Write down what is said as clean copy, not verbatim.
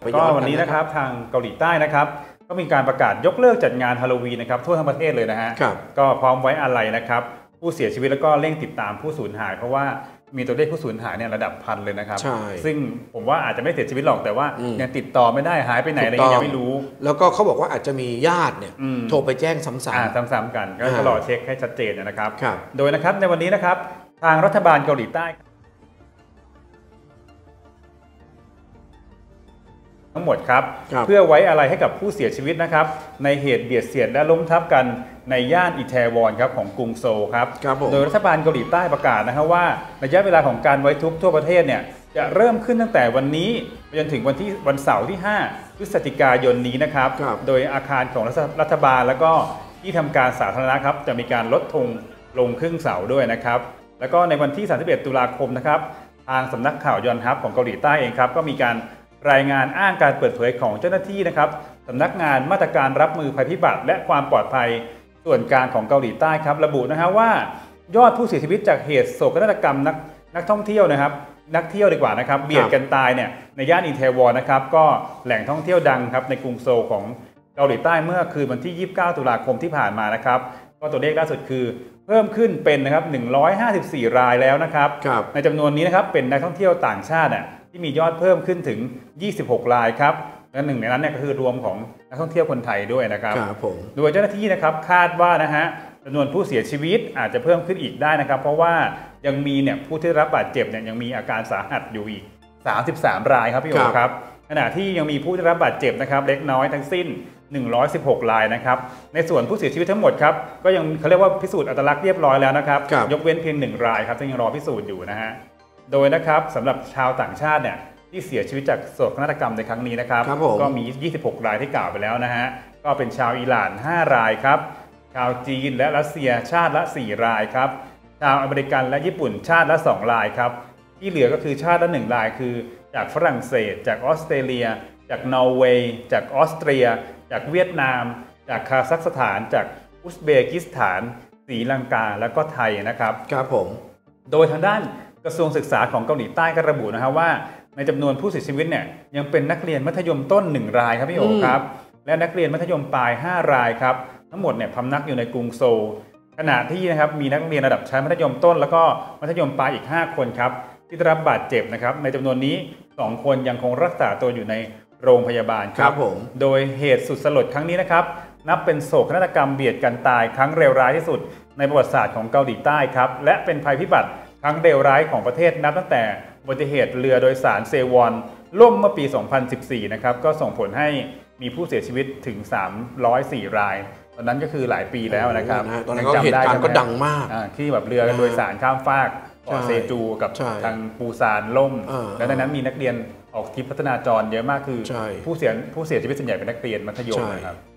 ก็วันนี้นะครับทางเกาหลีใต้นะครับก็มีการประกาศยกเลิกจัดงานฮาโลวีนนะครับทั่วทั้งประเทศเลยนะฮะก็พร้อมไว้อาลัยนะครับผู้เสียชีวิตแล้วก็เร่งติดตามผู้สูญหายเพราะว่ามีตัวเลขผู้สูญหายเนี่ยระดับพันเลยนะครับซึ่งผมว่าอาจจะไม่เสียชีวิตหรอกแต่ว่ายังติดต่อไม่ได้หายไปไหนอะไรยังไม่รู้แล้วก็เขาบอกว่าอาจจะมีญาติเนี่ยโทรไปแจ้งซ้ำๆกันก็จะรอเช็คให้ชัดเจนนะครับโดยนะครับในวันนี้นะครับทางรัฐบาลเกาหลีใต้ทั้งหมดครับเพื่อไว้อาลัยให้กับผู้เสียชีวิตนะครับในเหตุเบียดเสียดและล้มทับกันในย่านอิแทวอนครับของกรุงโซลครับโดยรัฐบาลเกาหลีใต้ประกาศนะครับว่าระยะเวลาของการไว้ทุกข์ทั่วประเทศเนี่ยจะเริ่มขึ้นตั้งแต่วันนี้ไปจนถึงวันเสาร์ที่5 พฤศจิกายนนี้นะครับโดยอาคารของรัฐบาลแล้วก็ที่ทำการสาธารณะครับจะมีการลดธงลงครึ่งเสาด้วยนะครับแล้วก็ในวันที่31 ตุลาคมนะครับทางสำนักข่าวยอนฮับของเกาหลีใต้เองครับก็มีการรายงานอ้างการเปิดเผยของเจ้าหน้าที่นะครับสำนักงานมาตรการรับมือภัยพิบัติและความปลอดภัยส่วนกลางของเกาหลีใต้ครับระบุนะครับว่ายอดผู้เสียชีวิตจากเหตุโศกนาฏกรรมนักท่องเที่ยวนะครับนักเที่ยวดีกว่านะครับเบียดกันตายเนี่ยในย่านอินเทวอนนะครับก็แหล่งท่องเที่ยวดังครับในกรุงโซลของเกาหลีใต้เมื่อคืนวันที่29 ตุลาคมที่ผ่านมานะครับก็ตัวเลขล่าสุดคือเพิ่มขึ้นเป็นนะครับ154 รายแล้วนะครับในจำนวนนี้นะครับเป็นนักท่องเที่ยวต่างชาติที่มียอดเพิ่มขึ้นถึง26 รายครับและหนึ่งในนั้นเนี่ยก็คือรวมของนักท่องเที่ยวคนไทยด้วยนะครับโดยเจ้าหน้าที่นะครับคาดว่านะฮะจำนวนผู้เสียชีวิตอาจจะเพิ่มขึ้นอีกได้นะครับเพราะว่ายังมีเนี่ยผู้ที่รับบาดเจ็บเนี่ยยังมีอาการสาหัสอยู่อีก33 รายครับพี่โอ๋ครับขณะที่ยังมีผู้ได้รับบาดเจ็บนะครับเล็กน้อยทั้งสิ้น116 รายนะครับในส่วนผู้เสียชีวิตทั้งหมดครับก็ยังเขาเรียกว่าพิสูจน์อัตลักษณ์เรียบร้อยแล้วนะครับยกเว้นเพียง1 รายครับที่ยังรอพิสูจน์อยู่นะฮะโดยนะครับสำหรับชาวต่างชาติเนี่ยที่เสียชีวิตจากโศกนาฏกรรมในครั้งนี้นะครับก็มี26 รายที่กล่าวไปแล้วนะฮะก็เป็นชาวอิหร่าน5 รายครับชาวจีนและรัสเซียชาติละ4 รายครับชาวอเมริกันและญี่ปุ่นชาติละ2 รายครับที่เหลือก็คือชาติละ1 รายคือจากฝรั่งเศสจากออสเตรเลียจากนอร์เวย์จากออสเตรียจากเวียดนามจากคาซัคสถานจากอุซเบกิสถานศรีลังกาและก็ไทยนะครับครับผมโดยทางด้านกระทรวงศึกษาของเกาหลีใต้ก็ระบุนะครับว่าในจำนวนผู้เสียชีวิตเนี่ยยังเป็นนักเรียนมัธยมต้น1 รายครับพี่โอ๋ครับและนักเรียนมัธยมปลาย5 รายครับทั้งหมดเนี่ยพำนักอยู่ในกรุงโซลขณะที่นะครับมีนักเรียนระดับชั้นมัธยมต้นแล้วก็มัธยมปลายอีก5 คนครับที่ได้รับบาดเจ็บนะครับในจำนวนนี้2 คนยังคงรักษาตัวอยู่ในโรงพยาบาลครับโดยเหตุสุดสลดครั้งนี้นะครับนับเป็นโศกนาฏกรรมเบียดกันตายครั้งเลวร้ายที่สุดในประวัติศาสตร์ของเกาหลีใต้ครับและเป็นภัยพิบัติครั้งเลวร้ายของประเทศนับตั้งแต่อุบัติเหตุเรือโดยสารเซวอนล่มเมื่อปี 2014 นะครับก็ส่งผลให้มีผู้เสียชีวิตถึง304 รายตอนนั้นก็คือหลายปีแล้วนะครับตอนนั้นเหตุการณ์ก็ดังมากที่แบบเรือโดยสารข้ามฟากเกาะเซจูกับทางปูซานล่มแล้วในนั้นมีนักเรียนออกทริปพัฒนาจรเยอะมากคือผู้เสียชีวิตส่วนใหญ่เป็นนักเรียนมัธยมนะครับ